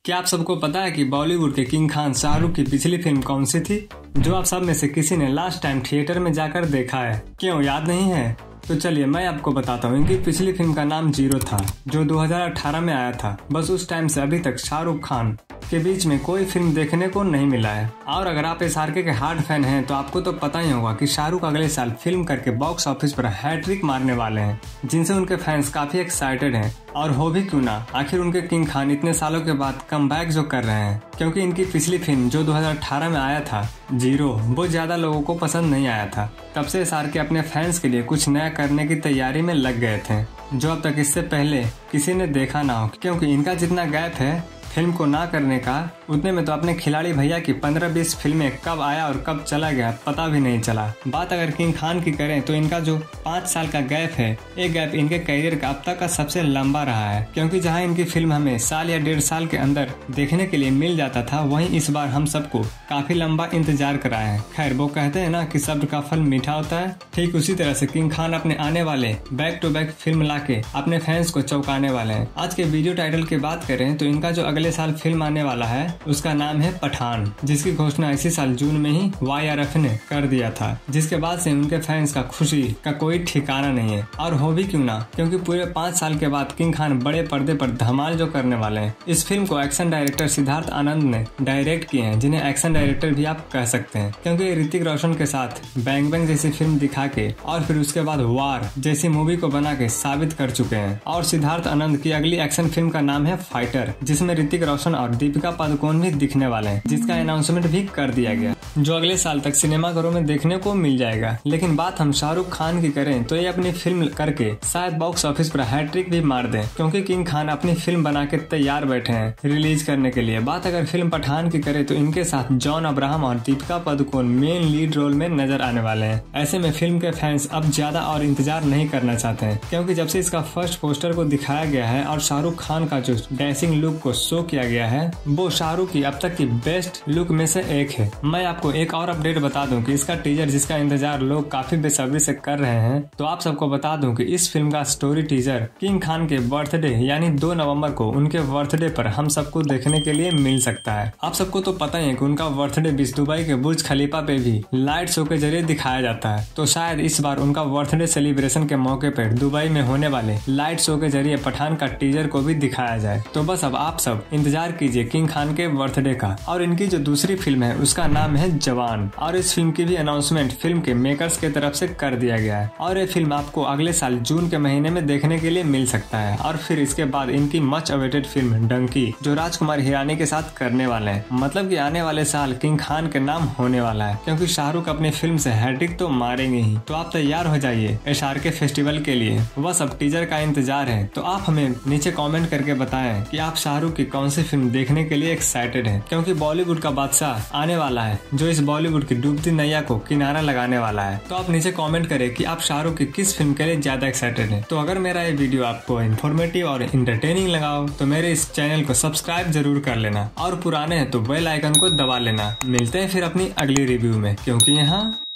क्या आप सबको पता है कि बॉलीवुड के किंग खान शाहरुख की पिछली फिल्म कौन सी थी, जो आप सब में से किसी ने लास्ट टाइम थिएटर में जाकर देखा है? क्यों याद नहीं है? तो चलिए मैं आपको बताता हूँ। इनकी पिछली फिल्म का नाम जीरो था, जो 2018 में आया था। बस उस टाइम से अभी तक शाहरुख खान के बीच में कोई फिल्म देखने को नहीं मिला है। और अगर आप SRK के हार्ड फैन हैं तो आपको तो पता ही होगा कि शाहरुख अगले साल फिल्म करके बॉक्स ऑफिस पर हैट्रिक मारने वाले हैं, जिनसे उनके फैंस काफी एक्साइटेड हैं। और हो भी क्यों ना, आखिर उनके किंग खान इतने सालों के बाद कमबैक जो कर रहे हैं, क्योंकि इनकी पिछली फिल्म जो 2018 में आया था जीरो, वो ज्यादा लोगों को पसंद नहीं आया था। तब से SRK अपने फैंस के लिए कुछ नया करने की तैयारी में लग गए थे, जो अब तक इससे पहले किसी ने देखा ना हो। क्योंकि इनका जितना गैप है फिल्म को ना करने का, उतने में तो अपने खिलाड़ी भैया की 15-20 फिल्में कब आया और कब चला गया पता भी नहीं चला। बात अगर किंग खान की करें तो इनका जो 5 साल का गैप है, ये गैप इनके करियर का अब तक का सबसे लंबा रहा है। क्योंकि जहां इनकी फिल्म हमें साल या 1.5 साल के अंदर देखने के लिए मिल जाता था, वहीं इस बार हम सबको काफी लंबा इंतजार कराए हैं। खैर, वो कहते हैं ना कि सब्र का फल मीठा होता है, ठीक उसी तरह से किंग खान अपने आने वाले बैक टू बैक फिल्म लाके अपने फैंस को चौंकाने वाले हैं। आज के वीडियो टाइटल की बात करें तो इनका जो अगले साल फिल्म आने वाला है उसका नाम है पठान, जिसकी घोषणा इसी साल जून में ही YRF ने कर दिया था, जिसके बाद से उनके फैंस का खुशी का कोई ठिकाना नहीं है। और हो भी क्यों ना, क्योंकि पूरे 5 साल के बाद किंग खान बड़े पर्दे पर धमाल जो करने वाले हैं। इस फिल्म को एक्शन डायरेक्टर सिद्धार्थ आनंद ने डायरेक्ट किए हैं, जिन्हें एक्शन डायरेक्टर भी आप कह सकते हैं, क्योंकि ऋतिक रोशन के साथ बैंग बैंग जैसी फिल्म दिखा के और फिर उसके बाद वार जैसी मूवी को बना के साबित कर चुके हैं। और सिद्धार्थ आनंद की अगली एक्शन फिल्म का नाम है फाइटर, जिसमें ऋतिक रोशन और दीपिका पादुकोण भी दिखने वाले हैं, जिसका अनाउंसमेंट भी कर दिया गया, जो अगले साल तक सिनेमाघरों में देखने को मिल जाएगा। लेकिन बात हम शाहरुख खान की करें तो ये अपनी फिल्म करके शायद बॉक्स ऑफिस पर हैट्रिक भी मार दें, क्योंकि किंग खान अपनी फिल्म बना के तैयार बैठे हैं रिलीज करने के लिए। बात अगर फिल्म पठान की करें तो इनके साथ जॉन अब्राहम और Deepika Padukone main lead role में नजर आने वाले हैं। ऐसे में फिल्म के फैंस अब ज्यादा और इंतजार नहीं करना चाहते हैं, क्योंकि जब से इसका फर्स्ट पोस्टर को दिखाया गया है और शाहरुख खान का जो डैशिंग लुक को शो किया गया है, वो शाहरुख की अब तक की बेस्ट लुक में से एक है। मैं आपको एक और अपडेट बता दूं कि इसका टीजर, जिसका इंतजार लोग काफी बेसब्री से कर रहे हैं, तो आप सबको बता दूं कि इस फिल्म का स्टोरी टीजर किंग खान के बर्थडे यानी 2 नवंबर को उनके बर्थडे पर हम सबको देखने के लिए मिल सकता है। आप सबको तो पता ही है कि उनका बर्थडे दुबई के बुर्ज खलीफा पे भी लाइट शो के जरिए दिखाया जाता है। तो शायद इस बार उनका बर्थडे सेलिब्रेशन के मौके पर दुबई में होने वाले लाइट शो के जरिए पठान का टीजर को भी दिखाया जाए। तो बस अब आप सब इंतजार कीजिए किंग खान के बर्थडे का। और इनकी जो दूसरी फिल्म है उसका नाम है जवान, और इस फिल्म की भी अनाउंसमेंट फिल्म के मेकर्स के तरफ से कर दिया गया है। और ये फिल्म आपको अगले साल जून के महीने में देखने के लिए मिल सकता है। और फिर इसके बाद इनकी मच अवेटेड फिल्म डंकी, जो राजकुमार हिरानी के साथ करने वाले हैं। मतलब कि आने वाले साल किंग खान के नाम होने वाला है, क्योंकि शाहरुख अपनी फिल्म से हैट्रिक तो मारेंगे ही। तो आप तैयार हो जाइए SRK फेस्टिवल के लिए, बस अब टीजर का इंतजार है। तो आप हमें नीचे कमेंट करके बताएं कि आप शाहरुख की कौन सी फिल्म देखने के लिए एक्साइटेड हैं, क्योंकि बॉलीवुड का बादशाह आने वाला है, जो इस बॉलीवुड की डूबती नैया को किनारा लगाने वाला है। तो आप नीचे कमेंट करें कि आप शाहरुख की किस फिल्म के लिए ज्यादा एक्साइटेड हैं। तो अगर मेरा ये वीडियो आपको इन्फॉर्मेटिव और इंटरटेनिंग लगा हो तो मेरे इस चैनल को सब्सक्राइब जरूर कर लेना, और पुराने हैं तो बेल आइकन को दबा लेना। मिलते हैं फिर अपनी अगली रिव्यू में, क्योंकि यहाँ